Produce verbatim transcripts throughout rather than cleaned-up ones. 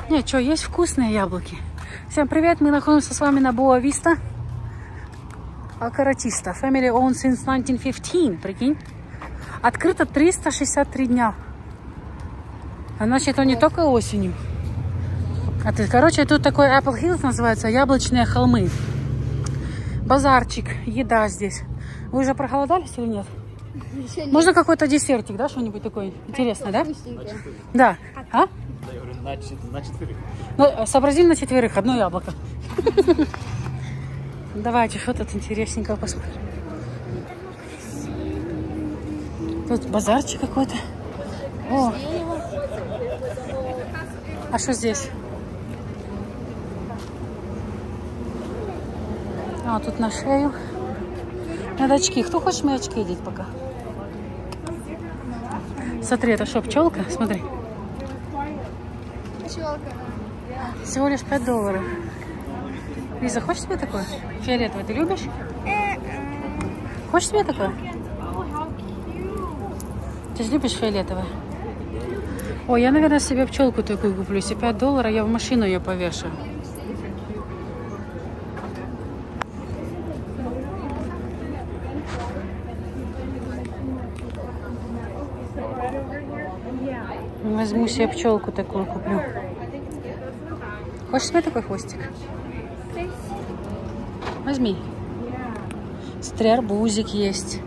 Нет, что, есть вкусные яблоки. Всем привет, мы находимся с вами на Боа Виста. Алкаратиста. Family owned since nineteen fifteen, прикинь. Открыто триста шестьдесят три дня. А значит, это не только осенью. А ты, короче, тут такой Apple Hills называется, яблочные холмы. Базарчик, еда здесь. Вы уже проголодались или нет? нет. Можно какой-то десертик, да, что-нибудь такое интересное, да? Да. А? Я говорю, на, на четверых. Ну, сообразим на четверых, одно яблоко. Давайте, что тут интересненького посмотрим. Тут базарчик какой-то. О. А что здесь? А, тут на шею. Надо очки. Кто хочет мои очки одеть пока? Смотри, это что, пчелка? Смотри. Пчелка. Всего лишь пять долларов. Лиза, хочешь себе такое? Фиолетовое ты любишь? Хочешь себе такое? Ты же любишь фиолетовое? Ой, я, наверное, себе пчелку такую куплю. Если пять долларов, я в машину ее повешу. Возьму себе пчелку такую куплю. Хочешь себе такой хвостик? Возьми. Смотри, арбузик есть.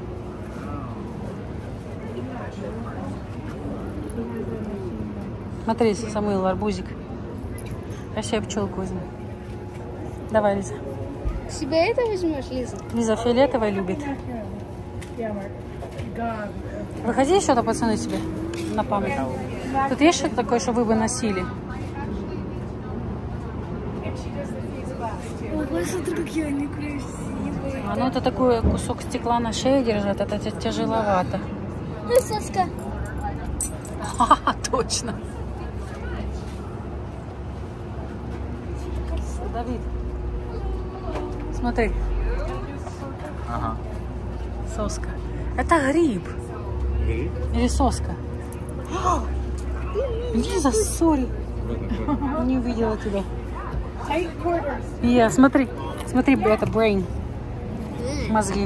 Смотри, Самуил, арбузик. Я себе пчелку возьму. Давай, Лиза. Себе это возьмешь, Лиза? Лиза фиолетовое любит. Выходи что-то, пацаны, себе на память. Тут есть что-то такое, что вы выносили? Ой, смотри, какие они красивые. А ну это такой кусок стекла на шее держат, это тяжеловато. Ну, соска. А, точно. Давид, смотри. Ага. Соска. Это гриб. Гриб? Или соска. Лиза, сори. Не увидела тебя. Я, смотри. Смотри, это brain. Мозги.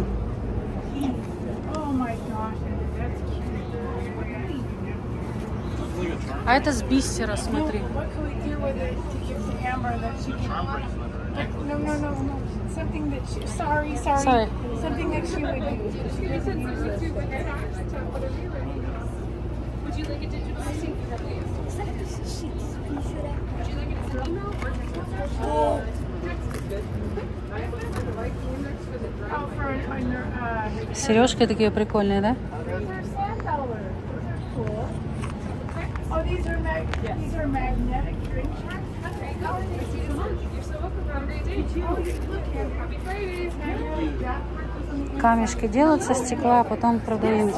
А это с бисера, смотри. No, no, no, no. Something that she, sorry, sorry. Sorry. Something that she would do. Would you like a digital receipt for that? Is that a sheet? Would you like it to email or text message? Oh. Сережки такие прикольные, да? Oh, these are mag these are magnetic drinks. Камешки делают со стекла, а потом продают.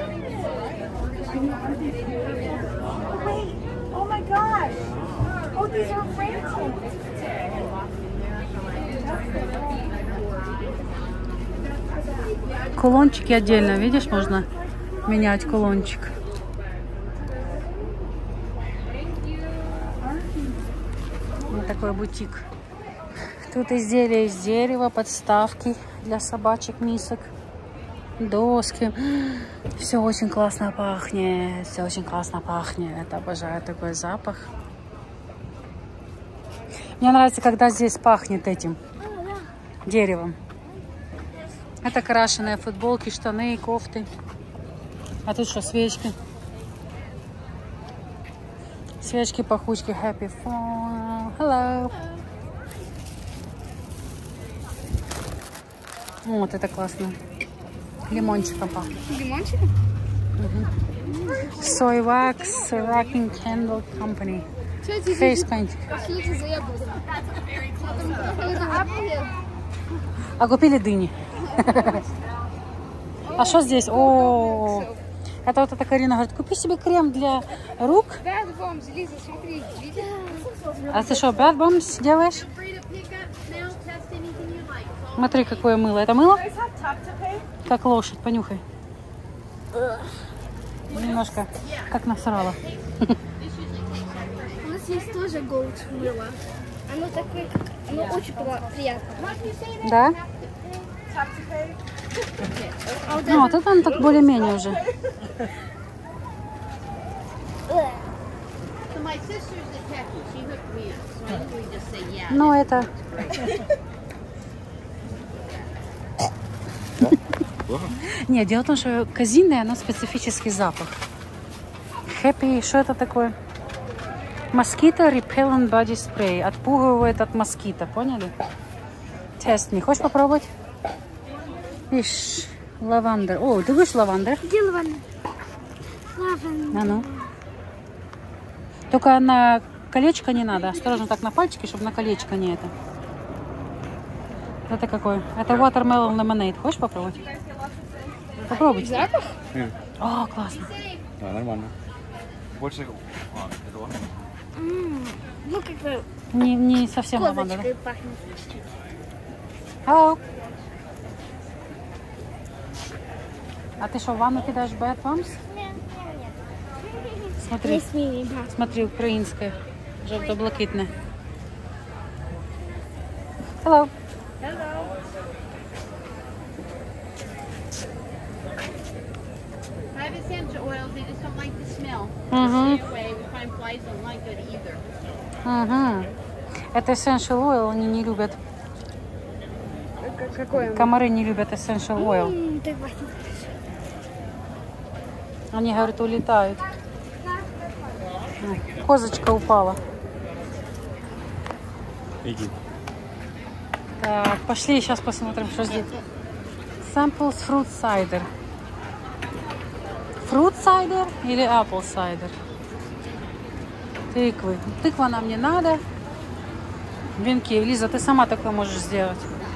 Oh my gosh! Oh, these are rainbows. Кулончики отдельно, видишь, можно менять кулончик. Вот такой бутик. Тут изделия из дерева, подставки для собачек, мисок, доски. Все очень классно пахнет. Все очень классно пахнет. Обожаю такой запах. Мне нравится, когда здесь пахнет этим деревом. Это крашеные футболки, штаны, кофты. А тут что, свечки? Свечки, пахучки. Happy fall. Hello. Вот это классно. Лимончиком пахнет. Лимончиком? Угу. Soy Wax Rocking Candle Company. Face paint. Что это за яблоко? А купили дыни. А что здесь? О, это вот эта Карина говорит, купи себе крем для рук. Bad Bombs, Лиза, смотри. А ты что, Bad Bombs делаешь? Смотри, какое мыло. Это мыло? Как лошадь, понюхай. Немножко, как насрала. есть тоже goat мыло. Оно такое, как... Оно очень приятное. Да? А вот Ну, вот это он так более-менее уже. So my sister's a techie. She hooked me up. So I usually just say yeah. Ну, это... Нет, дело в том, что казинное, оно специфический запах. Happy, что это такое? Mosquito Repellent Body Spray. Отпугивает от москита, поняли? Тест не хочешь попробовать? Ишь, лавандер. О, ты видишь лавандер? Где лаванда? Лаванда. А ну. Только на колечко не надо. Осторожно так на пальчики, чтобы на колечко не это. Это какой? Это Watermelon Lemonade. Хочешь попробовать? Попробуй. Запах? О, классно. Да, нормально. Больше... А, это ладно. М, Ну, как бы Не, не совсем лаванда, да? козочкой пахнет чуть-чуть. Hello. А ты что, в ванну кидаешь bad bombs? Смотри, Есть мини, да. смотри, украинская, желто-блакитная. Hello. I have essential oils. They just don't like the smell. Угу. Stay away. We find flies don't like it either. Угу. Это essential oil, они не любят. Какой он? Комары не любят essential oil. М, Так пахнет. Они, говорят, улетают. Ой, козочка упала. Иди. Так, пошли, сейчас посмотрим, что здесь. Samples fruit cider. Fruit cider или apple cider? Тыквы. Тыква нам не надо. Венки. Лиза, ты сама такое можешь сделать.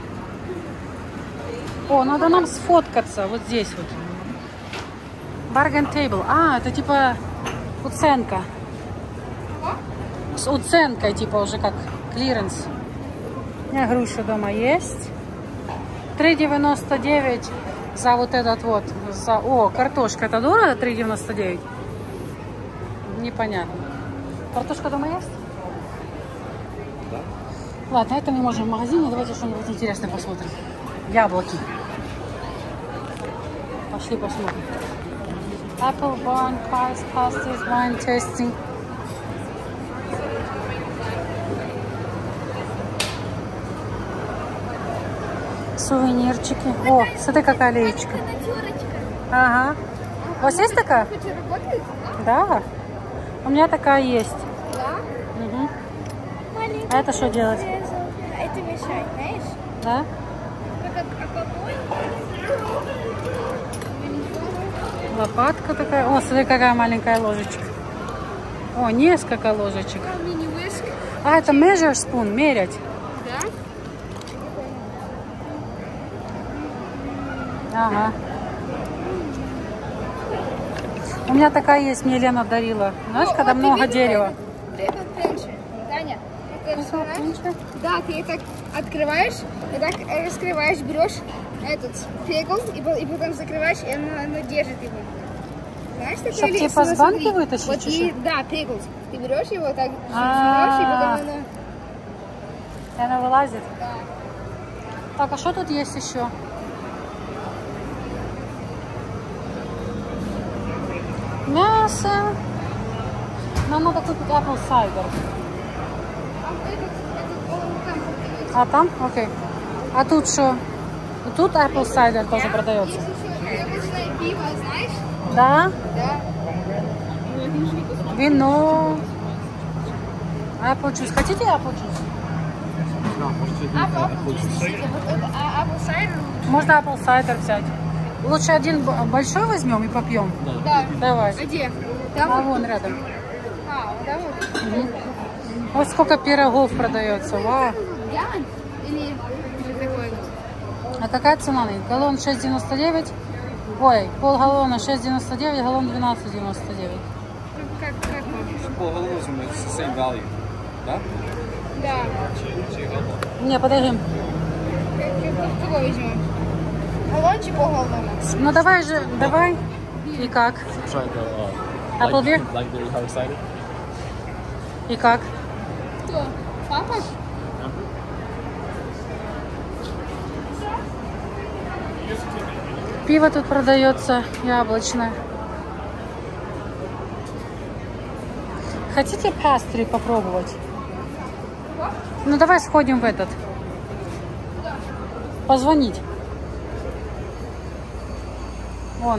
О, надо нам сфоткаться вот здесь вот. Bargain table. А, это типа уценка. С уценкой, типа уже как клиренс. У меня груша дома есть. три девяносто девять за вот этот вот. За... О, картошка. Это дорого? три девяносто девять? Непонятно. Картошка дома есть? Да. Ладно, это мы можем в магазине. Давайте что-нибудь интересное посмотрим. Яблоки. Пошли посмотрим. Apple barn, pies, pasties, wine tasting. Сувенирчики. О, смотри, какая леечка. Ага. У вас есть такая? Хоть и работает? Да. У меня такая есть. Да. Угу. Маленький. А это что делать? Это мешает, знаешь? Да? Как алкоголь. Лопатка такая. О, смотри, какая маленькая ложечка. О, несколько ложечек. Мини-виск. А, это measure spoon, мерять. Да? Ага. У меня такая есть, мне Лена дарила. Знаешь, когда Вот, много ты видела дерева. этот? Это пенчи. Таня, это знаешь? Да, ты так открываешь, и так раскрываешь, берешь этот пегл, и, по- и потом закрываешь, и оно, оно держит его. Знаешь, такое Чтоб ли- типа с смотри, банки вытащить, Вот что и, ли? да, пегл. Ты берешь его, так А. жмешь, и потом оно... И она вылазит. Да. Так, а что тут есть еще? Мясо. Нам надо купить apple cider. А этот, этот, он там продается. А там? Окей. А тут что? Тут apple cider тоже продается. Есть еще яблочное пиво, знаешь? Да? Да. Вино. Apple juice. Хотите apple juice? Да, можете... А, вот это, а, apple cider? Можно apple cider взять. Лучше один б- большой возьмем и попьем. Да. Давай. А где? Там А вот? вон рядом. А, да вот. Мгм. Вот сколько пирогов продается. Вау. Галлон? Или или такой вот? А какая цена? Галлон шесть девяносто девять. Ой, полгаллона шесть девяносто девять, галлон двенадцать девяносто девять. Как, как можно? Полгаллона, it's the same value. Да? Да. Не, подожди. Как- как- Кого возьмем? Галлончик по галлону. Ну давай же, давай. И как? Try the uh, Apple beer? blackberry hard cider. И как? Кто? Папа? Пиво тут продается яблочное. Хотите пастри попробовать? Ну давай сходим в этот. Позвонить. Вон.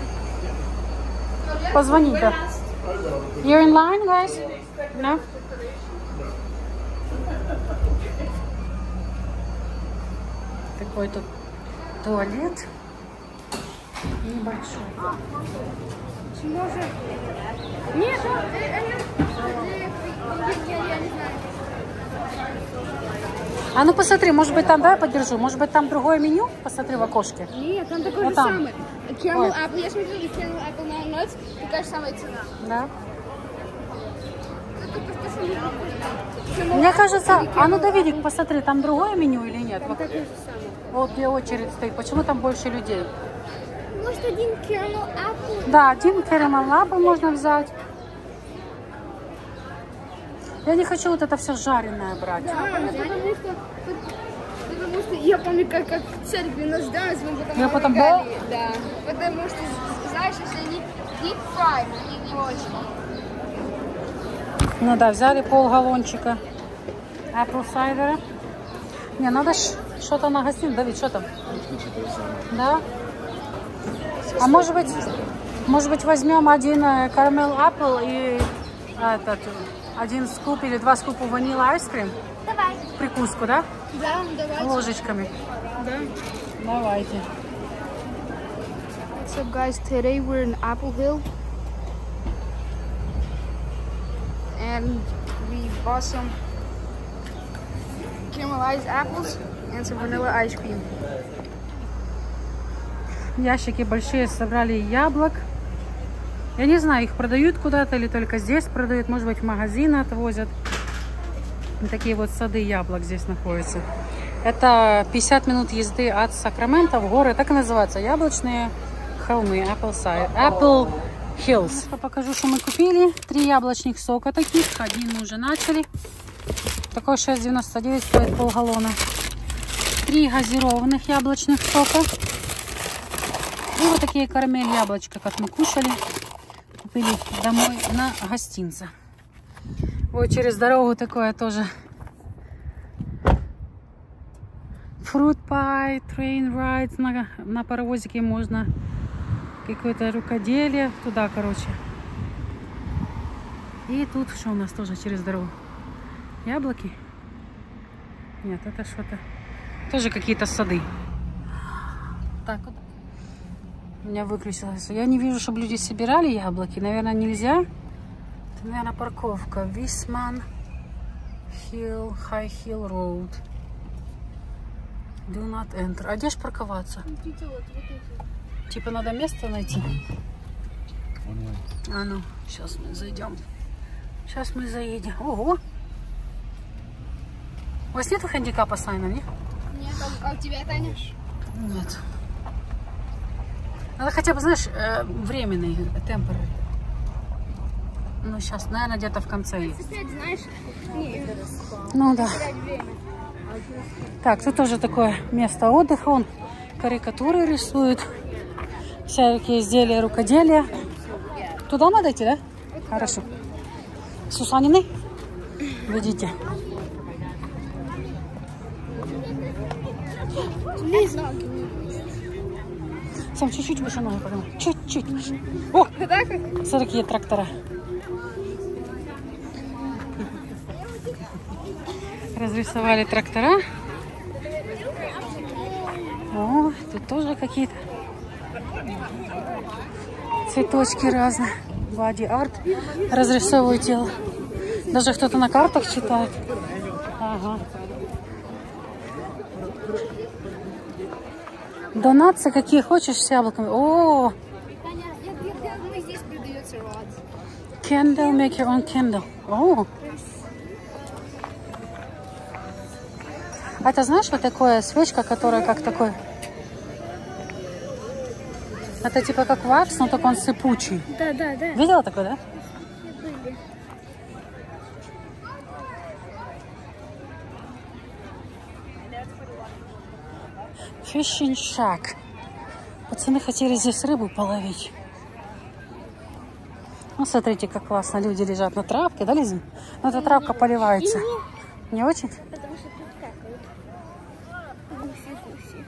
Позвонить, да. You're in line, guys? No? Такой тут туалет. Небольшой. Может... Нет, я не знаю. А ну посмотри, может быть там, да, я подержу, может быть там другое меню? Посмотри в окошке. Нет, там такое Вот же там. самое. Caramel Ой. Apple, я смотрю, и Caramel Apple Nine Nuts, такая же самая цена. Да. Тут только то, что нужно Caramel Мне Apple кажется, или а ну Caramel Давидик, посмотри, там другое меню или нет? Apple, Вот, такое же самое. вот где очередь стоит, почему там больше людей? Может, один Caramel Apple? Да, один caramel apple можно взять. Я не хочу вот это все жареное брать. Да, потому что... Потому что я помню, как, как в церкви нас да, мы потом Я потом ругали, да. Потому что, знаешь, если они deep fry, они не очень. Ну да, взяли пол-галлончика apple cider. Не, надо что-то нагостить. Давид, что там? Да? А может быть, может быть возьмем один caramel apple и этот, один скуп или два скупа ванила айскрим? Давай. Прикуску, да? Да, давай. Ложечками. Да. Давайте. What's up, guys? Today we're in Apple Hill. And we bought some caramelized apples and some vanilla ice cream. Ящики большие собрали яблок. Я не знаю, их продают куда-то или только здесь продают. Может быть, в магазины отвозят. Такие вот сады яблок здесь находятся. Это пятьдесят минут езды от Сакрамента в горы. Так и называются. Яблочные холмы. Apple Side. Apple Hills. Покажу, что мы купили. Три яблочных сока таких. Один мы уже начали. Такой шесть девяносто девять стоит полгаллона. Три газированных яблочных сока. И вот такие карамель яблочко, как мы кушали. Купили домой на гостинце. Вот через дорогу такое тоже. Fruit pie, train rides. На, на паровозике можно какое-то рукоделие. Туда, короче. И тут что у нас тоже через дорогу? Яблоки? Нет, это что-то. Тоже какие-то сады. Так вот. У меня выключилось. Я не вижу, чтобы люди собирали яблоки. Наверное, нельзя. Это, наверное, парковка. Висман Hill, High Hill Road. Do not enter. А где ж парковаться? Типа надо место найти. А ну, сейчас мы зайдем. Сейчас мы заедем. Ого! У вас нету хандикапа сайна, не? Нет, а у тебя, Таня? Нет. Надо хотя бы, знаешь, временный, temporary. Ну, сейчас, наверное, где-то в конце есть. Опять, знаешь, не, Ну, да. терять время. Так, тут тоже такое место отдыха. Вон карикатуры рисуют. Всякие изделия, рукоделия. Туда надо идти, да? Хорошо. Сусанины? Видите? Сам чуть-чуть выше ноги поднимай. Чуть-чуть выше. О! Смотри, какие трактора. Разрисовали трактора. О, тут тоже какие-то цветочки разные. Body art. Разрисовывают тело. Даже кто-то на картах читает. Ага. Донатсы какие хочешь с яблоками. О! Таня, я, я, я думаю, здесь продается род. Candle, make your own candle. О! Это знаешь, вот такая свечка, которая как такой... Это типа как вакс, но только он сыпучий. Да, да, да. Видела такой, да? Fishing Shack. Пацаны хотели здесь рыбу половить. Ну, смотрите, как классно. Люди лежат на травке, да, Лиза? Ну, эта травка поливается. Не очень? Потому что тут какают. Гуси-гуси.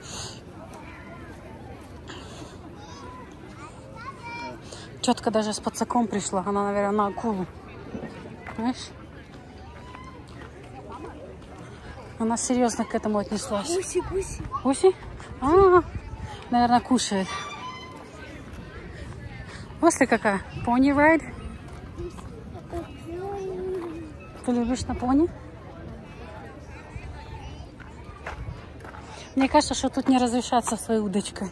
Тетка даже с пацаком пришла. Она, наверное, на акулу. Знаешь? Она серьезно к этому отнеслась. Гуси-гуси. Гуси? А, наверное, кушает. После какая? Пони райд? Ты любишь на пони? Мне кажется, что тут не разрешаться своей удочкой.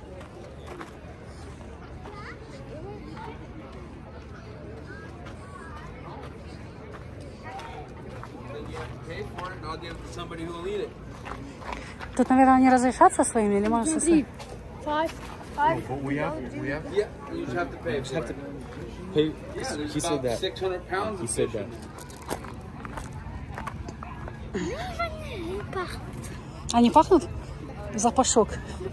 Тут, наверное, не разрешаться своими или можно со своими? Five. Five. What we have? We have? Yeah, you just have to pay. Just have to pay. Yeah, there's He said about that. six hundred pounds He of said fish. that. Они пахнут? Запашок.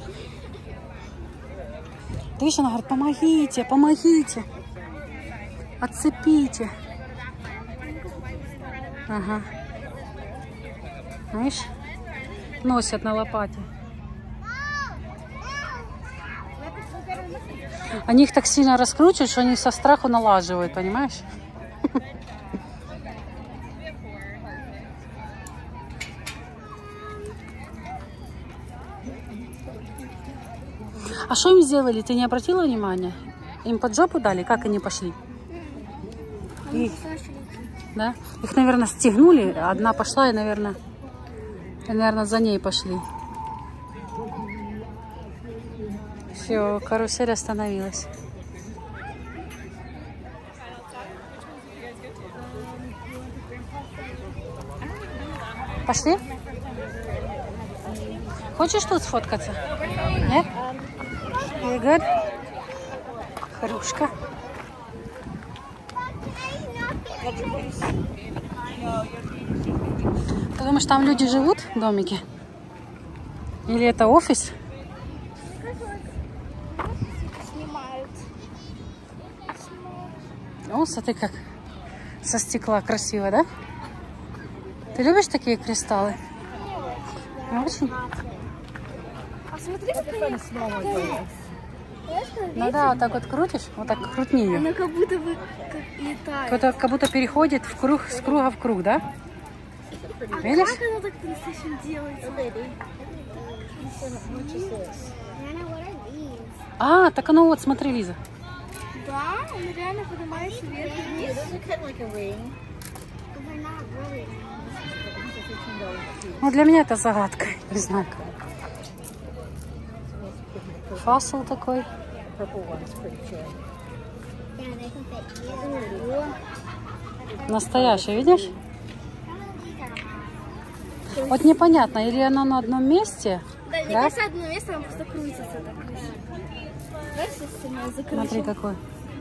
Ты видишь, она говорит, помогите, помогите. Отцепите. Ага. Знаешь, носят на лопате. Они их так сильно раскручивают, что они со страху налаживают, понимаешь? А что им сделали? Ты не обратила внимания? Им под жопу дали? Как они пошли? И... Да? Их, наверное, стегнули. Одна пошла и, наверное, и, наверное, за ней пошли. Все, карусель остановилась. Пошли? Хочешь тут сфоткаться? Нет? You good? Харушка. Ты думаешь, там люди живут в домике? Или это офис? Снимают. О, смотри, как со стекла красиво, да? Ты любишь такие кристаллы? Не очень? А смотри, какая. Ну да, вот так вот крутишь, вот так крутни ее. Она как будто бы как летает. Как, как будто переходит в круг, с круга в круг, да? А Видишь? как она так PlayStation делается? А, так оно вот, смотри, Лиза. Да, он реально поднимается вверх и вниз. Ну, для меня это загадка, не знаю. Фасл такой. Настоящий, видишь? Вот непонятно, или оно на одном месте, Да, мне да? кажется, одно место, оно просто крутится так. Знаешь, если я закручу. Смотри, какой.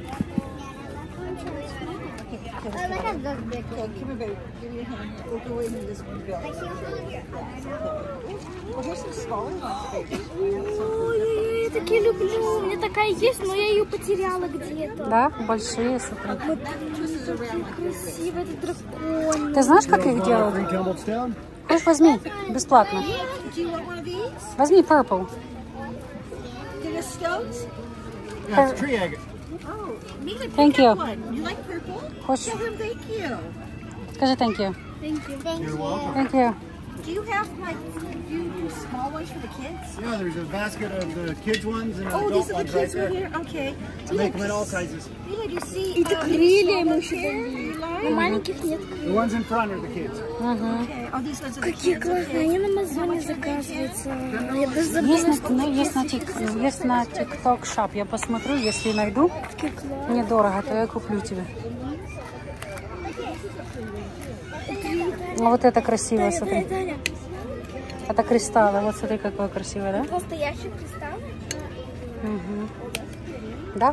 Ой, я такие люблю. У меня такая есть, но я ее потеряла где-то. Да, большие, смотри. Вот красивый этот дракон. Ты знаешь, как их делают? Хочешь, возьми, бесплатно. Возьми purple. Yeah, it's tree agate. Thank you. You like purple? Хочешь? Thank you. Скажи thank you. Thank you. Thank You're welcome. Thank you. Do you have like do you do small ones for the kids? Yeah, there's a basket of the kids ones and Oh, adult these are the ones right kids right there. here? Okay. I make them in all sizes. Mila, do you see? Это крылья ему еще дали. Но маленьких нет The крыльев. ones in front are the kids. Okay. Oh, these ones are the Какие классные. Они на Амазоне заказываются. Я даже забыла, Есть на, что ну, есть на, тик, есть на TikTok Shop. Я посмотрю, если найду. такие классные. Недорого, то я куплю тебе. Ну, вот это красиво, смотри. Таня, Это кристаллы. Вот смотри, какое красивое, да? настоящий кристалл? Угу. Да?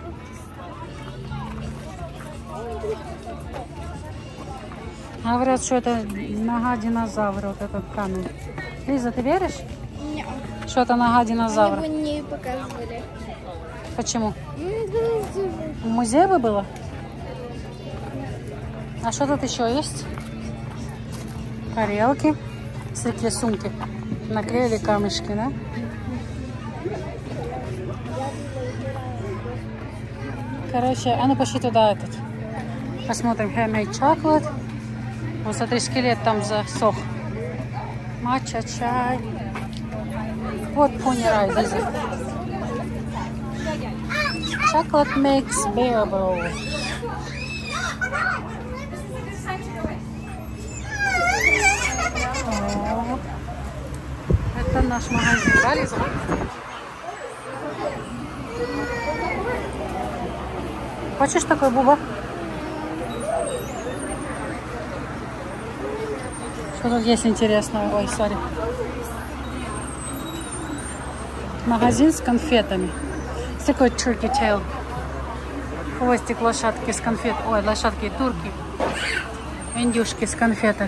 Говорят, что это нога динозавра, вот этот камень. Лиза, ты веришь? Не, Что-то нога динозавра. они бы не показывали. Почему? Ну, это- В музее бы было? А что тут еще есть? Тарелки. Смотрите, сумки. Наклеили камешки, да? Короче, а ну пошли туда этот. Посмотрим handmade chocolate. Вот смотри, скелет там засох. Матча, чай. Вот Pony Ride. Chocolate makes bearable. О, это наш магазин, да, Лиза? Хочешь такой, Буба? Что тут есть интересного? Ой, сори. Магазин с конфетами. С такой turkey tail. Хвостик лошадки с конфет. Ой, лошадки и турки. Индюшки с конфеток.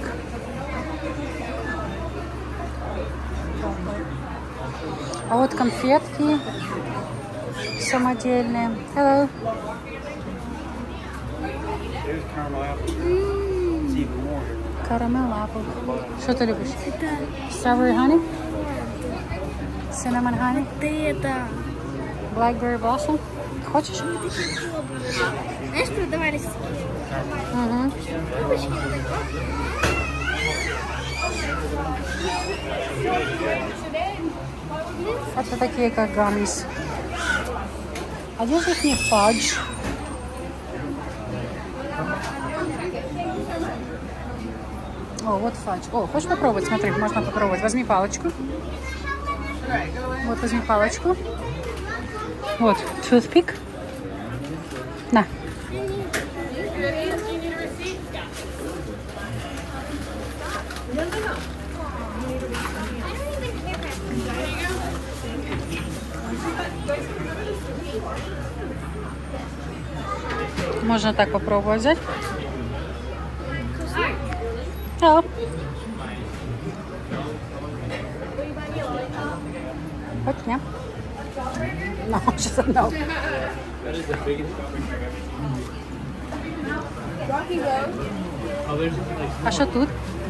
А вот конфетки самодельные. Hello. There's caramel apple. It's even more. Caramel apple. Что ты любишь? Strawberry honey? Cinnamon honey? Ты это... Blackberry blossom? Хочешь? Знаешь, продавались? Угу. Это такие, как гаммис. А здесь их не фадж. О, вот фадж. О, хочешь попробовать? Смотри, можно попробовать. Возьми палочку. Вот, возьми палочку. Вот, toothpick. На. Можно так попробовать взять. Да. Хоть не. No, just a no. А что тут?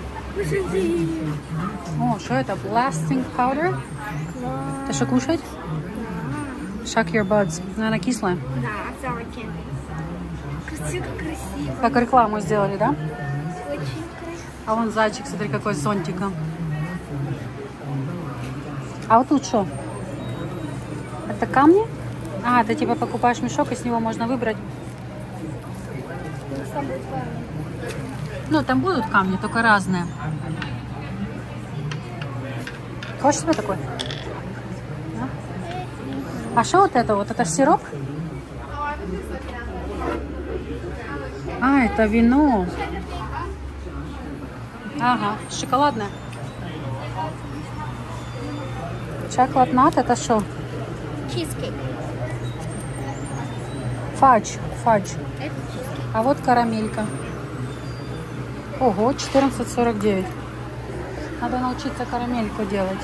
О, что это? Blasting powder? Ты что кушать? Shock your buds. Наверное, кислая. Да, заводки. Красиво, красиво. Как рекламу сделали, да? Очень красиво. А вон зайчик, смотри, какой с зонтиком. А вот тут что? Это камни? А, ты типа покупаешь мешок, и с него можно выбрать. Ну, там будут камни, только разные. Хочешь себе такой? Да? А что вот это? Вот это сироп? А, это вино. Ага, шоколадное. Chocolate nut, это что? Чизкейк. Фадж, фадж. Это А вот карамелька. Ого, четырнадцать сорок девять. Надо научиться карамельку делать.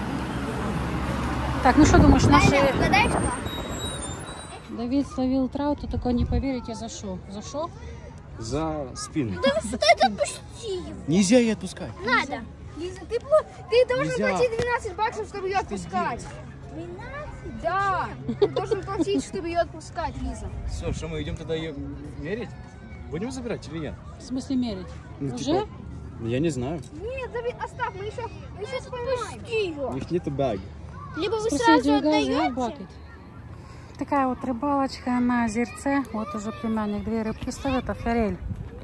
Так, ну что думаешь, наши... Угадай, что? Давид словил трауту, только не поверите, за что? За что? За спину. Это пусти его. Нельзя ее отпускать. Надо. Лиза, ты, пл- ты должен Нельзя. платить двенадцать баксов, чтобы ее отпускать. двенадцать? Да. Ты должен платить, чтобы ее отпускать, Лиза. Все, что мы идем тогда ее мерить? Будем забирать или нет? В смысле мерить? Ну, Уже? типа, я не знаю. Нет, Давид, оставь, мы еще, мы еще поймаем. Пусти ее. У них нету баг. Либо вы Спроси, сразу do you guys have отдаете. bucket? Такая вот рыбалочка на озерце. Вот уже племянник две рыбки ставит, а форель.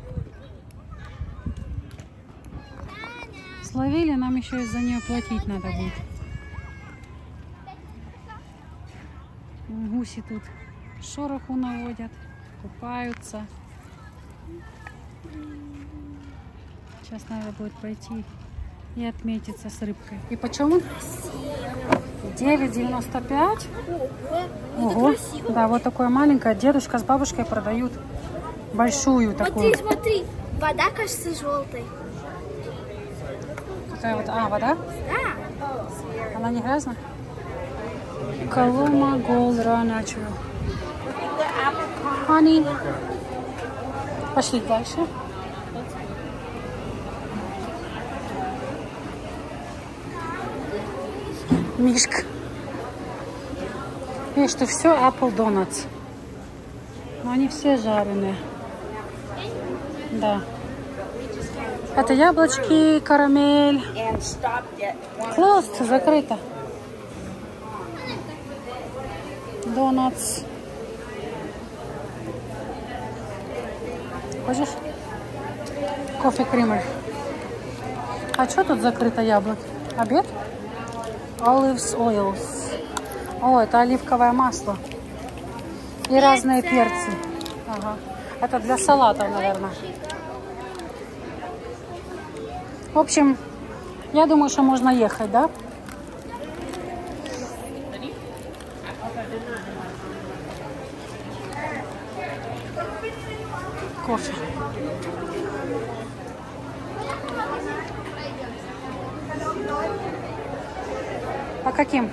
Словили, нам еще из-за нее платить надо будет. Гуси тут шороху наводят, купаются. Сейчас надо будет пойти и отметиться с рыбкой. И почем он? девять девяносто пять. Ого. Да, вот такое маленькое. Дедушка с бабушкой продают большую такую. Смотри, смотри. Вода кажется желтой. Такая вот, а, вода? Да. Она не грязная? Колома Gold Raw Natural. Honey. Пошли дальше. Мишка. Видишь, что все Apple Donuts. Но они все жареные. Да. Это яблочки, карамель. Closed, закрыто. Donuts. Хочешь? Кофе кремер. А что тут закрыто яблоки? Обед? Olives oils. О, это оливковое масло. И разные перцы. Ага. Это для салатов, наверное. В общем, я думаю, что можно ехать, да? Кофе. По каким?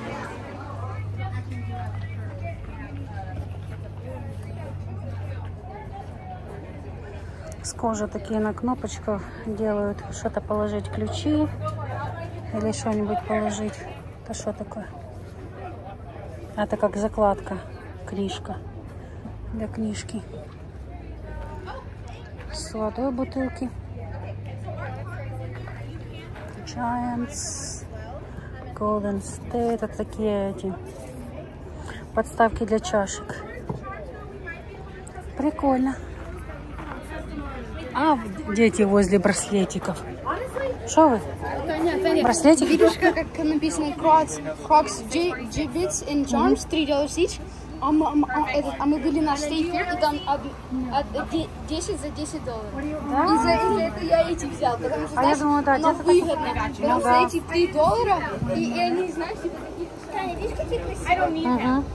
С кожи такие на кнопочках делают. Что-то положить, ключи или что-нибудь положить. Это что такое? Это как закладка, книжка для книжки. С водой бутылки. Giants, Golden State. Это такие эти подставки для чашек. Прикольно. А, дети возле браслетиков. Что вы? Таня, Таня, Браслетики? видишь, как, как написано Crocs, Crocs G-Bits and Charms, три доллара each. А мы, а, мы- а, этот, а мы были на State Fair, и там от, от де- десять за десять долларов. И за, и за это я эти взял, потому что, А я знаешь, думаю, да, оно где-то выгодно. так- Потому Ну что да. эти три доллара, и, и они, знаешь, типа такие... Таня, видишь, какие красивые? Угу.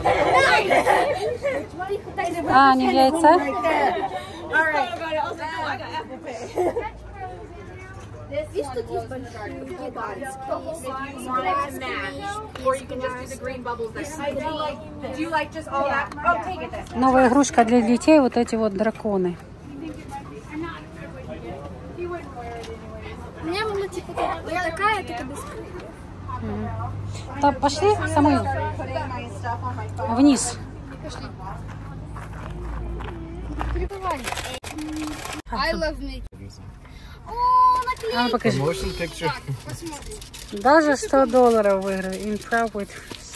А, не в яйце? Видишь, тут есть большие гигантские. Or you can just do the green bubbles there. Do you like just all that? Oh, take it then. Новая игрушка для детей, вот эти вот драконы. У меня мама типа вот такая, только без крыльев. Так, пошли, Самуил, вниз. Перебывали. I love me. О, А наклейка. ну покажи. Motion picture. Посмотри. Даже сто долларов выиграли. In proud with.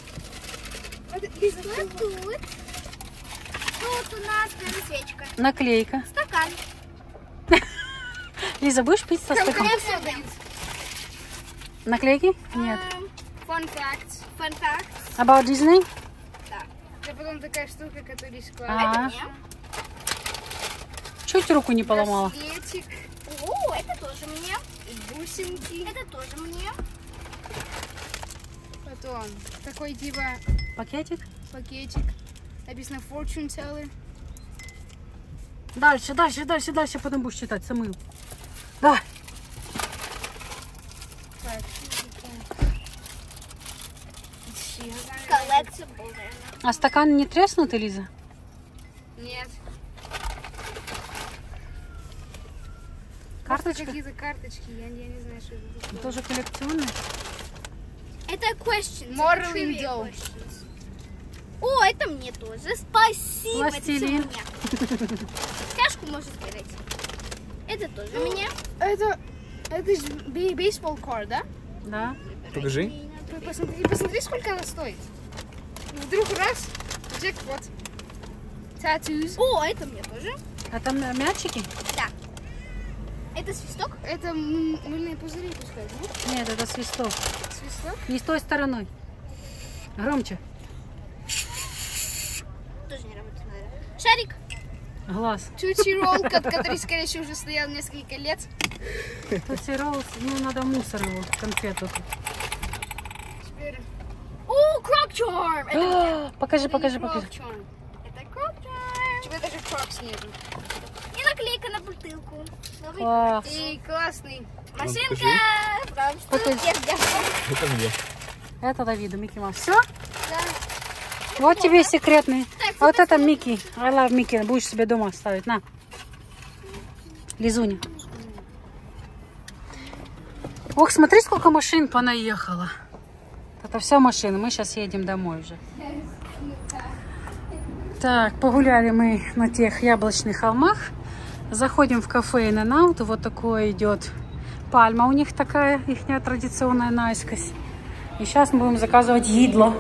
Что тут? Тут у нас прям свечка. Наклейка. Стакан. Лиза, будешь пить со стаканом? Конкуренция дают. Наклейки? Нет. Fun facts. Fun facts. About Disney? Да. Это потом такая штука, которая складывается. А, чуть руку не поломала. Браслетик. О, это тоже мне. И бусинки. Это тоже мне. Потом такой типа Пакетик? пакетик. Написано Fortune Teller. Дальше, дальше, дальше, дальше, потом будешь читать, Самуил. Давай. Так. Коллекция. А стакан не треснутый, Лиза? Нет. Карточка? Какие-то карточки, я, я не знаю, что это такое. Тоже коллекционная? Это question. Modeling dough. О, это мне тоже. Спасибо. Пластилин. Это все мне. Чашку можно скидать. Это тоже мне. Это, это же бей- бейсбол карт, да? Да. Покажи. Посмотри, посмотри, сколько она стоит. Вдруг раз, джекпот. Tattoos. О, это мне тоже. А там э, мячики? Да. Это свисток? Это м- мыльные пузыри пускай, да? Нет, это свисток. Свисток? Не с той стороной. Громче. Тоже не работает, наверное. Шарик. Глаз. Тути ролл, который, скорее всего, уже стоял несколько лет. Тутси Роллс, ну надо мусор его, конфету. Теперь... О, крок-чарм! Это Покажи, это покажи, не покажи. крок-чарм. Это крок-чарм. У тебя даже крокс нету. И наклейка на, бутылку. Новый. Класс. И классный. Машинка. покажи. Там Покажи. штуки. Это мне. Это Давиду, Микки Маус. Все? Да. Вот тебе секретный. Так, А вот это Микки. I love Микки. Будешь себе дома оставить. На. Лизуня. Ох, смотри, сколько машин понаехало. Это все машины. Мы сейчас едем домой уже. Так, погуляли мы на тех яблочных холмах. Заходим в кафе In and Out. Вот такое идет пальма у них такая, их традиционная наискось. И сейчас мы будем заказывать едло.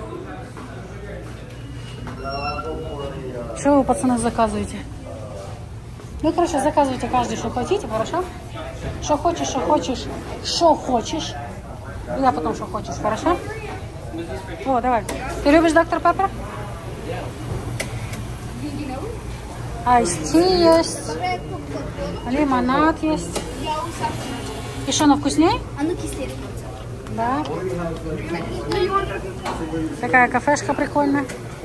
Что вы, пацаны, заказываете? Ну, короче, заказывайте каждый, что хотите, хорошо? Что хочешь, что хочешь, что хочешь. Я потом, что хочешь, хорошо? О, давай. Ты любишь доктор Пеппер? Айс-ти есть. Лимонад есть. И что, оно вкуснее? Оно кислее. Да. Такая кафешка прикольная.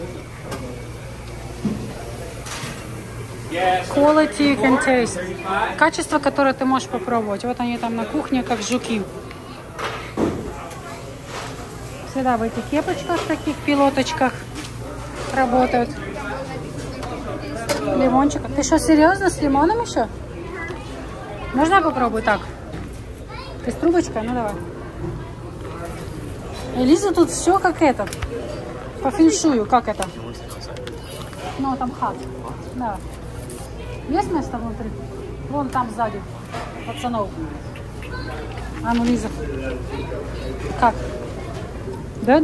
Quality you can taste. Качество, которое ты можешь попробовать. Вот они там на кухне, как жуки. Всегда в этих кепочках, таких пилоточках работают. Лимончик. Ты что, серьезно, с лимоном еще? Можно я попробую так? Ты с трубочкой? Ну давай. Элиза тут все как это. По феншую, как это? Ну, там хат. Да. Есть место внутри? Вон там сзади. Пацанов. А ну, Лиза. Как? Да?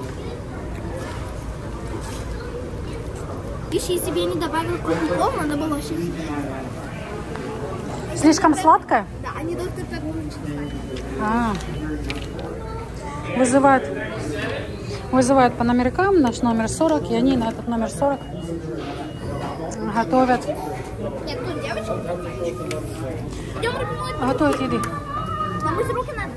Видишь, если бы я не добавила кока-колу, она была вообще... Слишком сладкое? Да, они доктор Пеппер не добавили. А. Вызывают, вызывают по номеркам, наш номер сорок, и они на этот номер сорок готовят. Нет, тут девочка. Идем рыбу. Готовят еды. Нам мыть руки надо.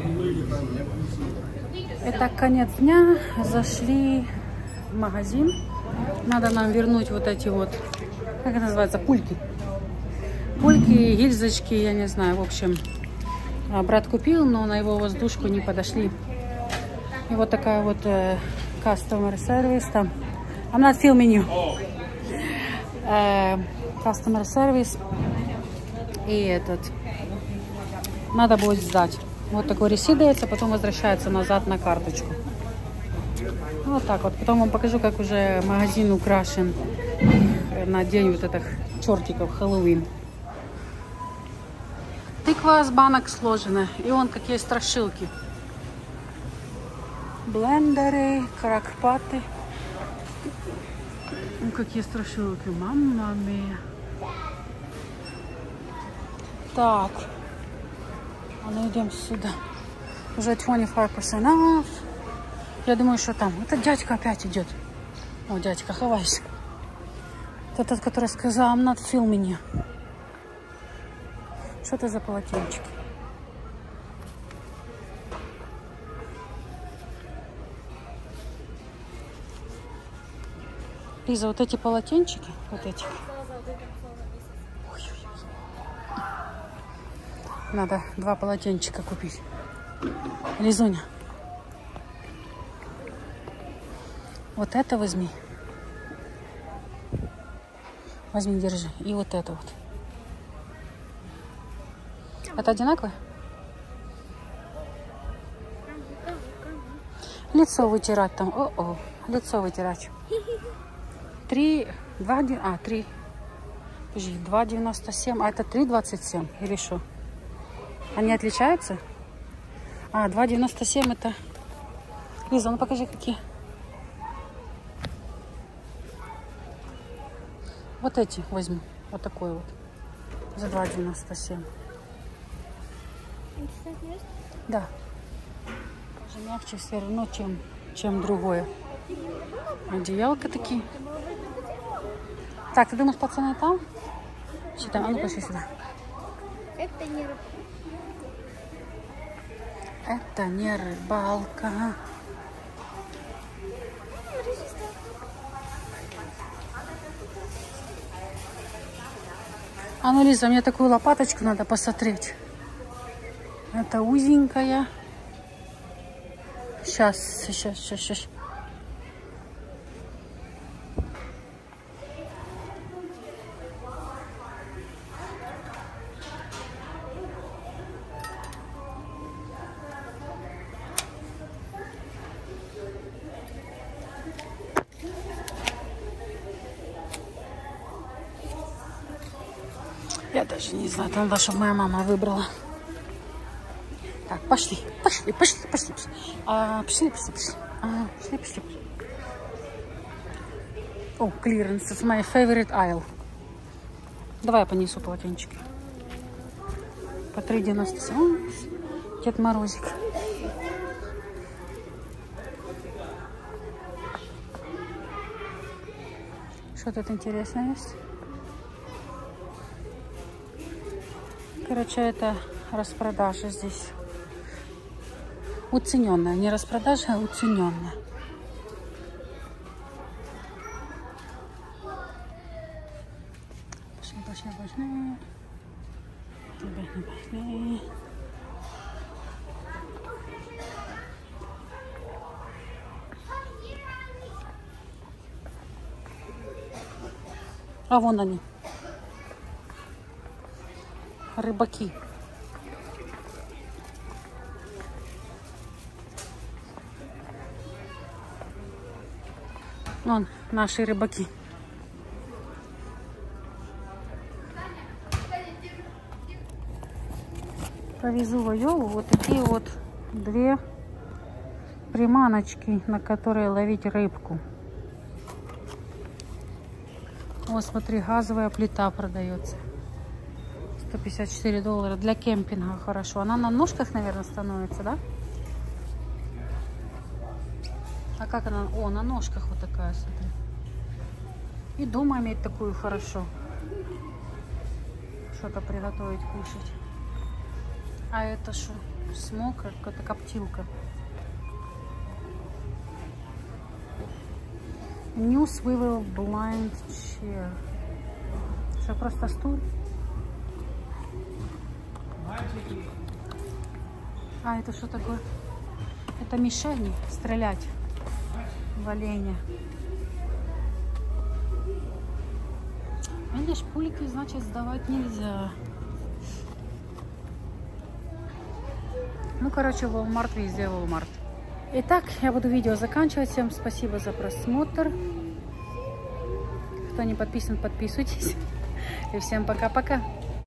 Это конец дня. Зашли в магазин. Надо нам вернуть вот эти вот, как это называется, пульки. Пульки, гильзочки, я не знаю. В общем, брат купил, но на его воздушку не подошли. И вот такая вот э, customer service там. I'm not filming you. Э, customer service. И этот. Надо будет сдать. Вот такой ресит дается, потом возвращается назад на карточку. Вот так вот. Потом вам покажу, как уже магазин украшен на день вот этих чертиков Хэллоуин. Тыква с банок сложена. И вон какие страшилки. Блендеры, кракпаты. Ну, какие страшилки. Мамма мия. Так. А ну идем сюда. Уже двадцать пять процентов off. Я думаю, что там. Это дядька опять идет. О, дядька, ховайся. Это тот, который сказал, I'm not filming you. Что это за полотенчики? Лиза, вот эти полотенчики, вот эти. Ой-ой-ой. Надо два полотенчика купить. Лизуня. Вот это возьми. Возьми, держи. И вот это вот. Это одинаковое? Лицо вытирать там. О-о. Лицо вытирать. Три, два, а, три. Подожди, два девяносто семь. А это три двадцать семь или что? Они отличаются? А, два девяносто семь это... Лиза, ну покажи, какие. Вот эти возьму. Вот такой вот. За два девяносто семь. Да. Даже мягче все равно, чем, чем другое. Одеялка такие. Так, ты думаешь, пацаны там? Что-то, а ну пошли сюда. Это не рыбалка. Это не рыбалка. А ну, Лиза, мне такую лопаточку надо посмотреть. Это узенькая. Сейчас, сейчас, сейчас, сейчас. Я даже не знаю, надо, чтобы моя мама выбрала. Так, пошли, пошли, пошли, пошли, пошли. А, пошли, пошли, пошли. А, пошли, пошли, пошли. О, clearance, it's my favorite aisle. Давай я понесу полотенчики. По три девяносто семь. Дед Морозик. Что тут интересное есть? Короче, это распродажа здесь. Уцененная. Не распродажа, а уцененная. Пошли, пошли, пошли. Пошли, пошли. А вон они. Рыбаки. Вон наши рыбаки. Повезу Вайолу вот такие вот две приманочки, на которые ловить рыбку. Вот смотри, газовая плита продается. сто пятьдесят четыре доллара для кемпинга, хорошо. Она на ножках, наверное, становится, да? А как она? О, на ножках вот такая, смотри. И дома иметь такую хорошо. Что-то приготовить, кушать. А это что? Смокер, какая-то коптилка. New Swivel Blind Chair. Что, просто стул? А это что такое? Это мишени стрелять в оленя. Видишь, пульки, значит, сдавать нельзя. Ну, короче, Walmart везде Walmart. Итак, я буду видео заканчивать. Всем спасибо за просмотр. Кто не подписан, подписывайтесь. И всем пока-пока.